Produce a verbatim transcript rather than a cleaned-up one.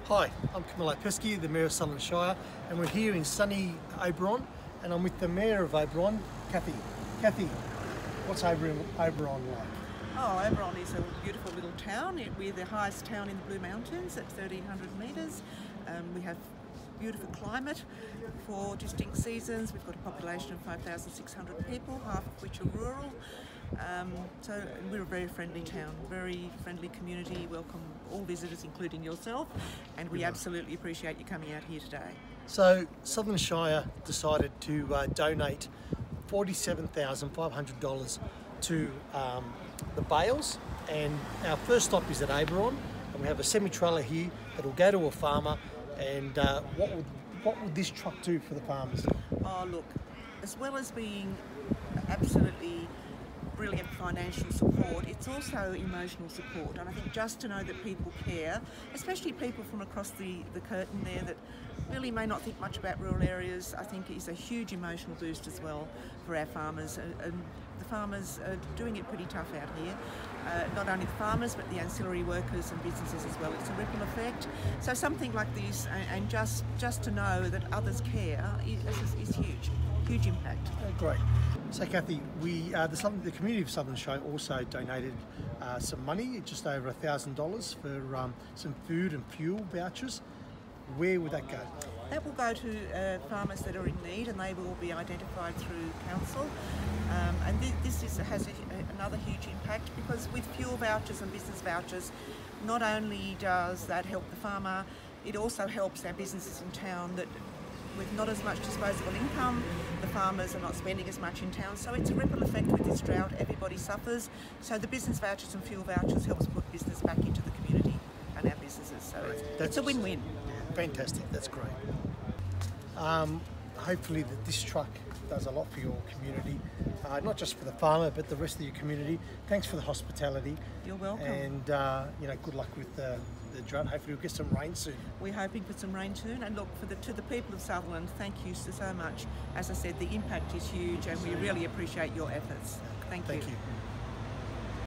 Hi, I'm Pesce, the Mayor of Sutherland Shire, and we're here in sunny Oberon, and I'm with the Mayor of Oberon, Kathy. Kathy, what's Oberon, Oberon like? Oh, Oberon is a beautiful little town. We're the highest town in the Blue Mountains at thirteen hundred metres. Um, we have beautiful climate for distinct seasons. We've got a population of five thousand six hundred people, half of which are rural. Um, so we're a very friendly town, very friendly community, welcome all visitors including yourself, and we absolutely appreciate you coming out here today. So Sutherland Shire decided to uh, donate forty-seven thousand five hundred dollars to um, the bales, and our first stop is at Oberon, and we have a semi-trailer here that will go to a farmer. And uh, what would what would this truck do for the farmers? Oh look, as well as being absolutely brilliant financial support, it's also emotional support, and I think just to know that people care, especially people from across the, the curtain there that really may not think much about rural areas, I think is a huge emotional boost as well for our farmers. And, and the farmers are doing it pretty tough out here. Uh, not only the farmers but the ancillary workers and businesses as well. It's a ripple effect. So something like this, and, and just just to know that others care is, is huge, huge impact. Oh, great. So Kathy, we uh, the, Southern, the community of Sutherland Shire also donated uh, some money, just over a thousand dollars for um, some food and fuel vouchers. Where would that go? That will go to uh, farmers that are in need, and they will be identified through council. Um, and th this is, has a, another huge impact, because with fuel vouchers and business vouchers, not only does that help the farmer, it also helps our businesses in town that with not as much disposable income, the farmers are not spending as much in town. So it's a ripple effect with this drought, everybody suffers. So the business vouchers and fuel vouchers helps put business back into the community and our businesses. So it's, That's it's a win-win. Fantastic, that's great. Um, hopefully that this truck does a lot for your community, uh, not just for the farmer but the rest of your community. Thanks for the hospitality. You're welcome. And uh, you know, good luck with the, the drought. Hopefully we'll get some rain soon. We're hoping for some rain soon, and look, for the, to the people of Sutherland, thank you so, so much. As I said, the impact is huge and we really appreciate your efforts. Thank you. Thank you.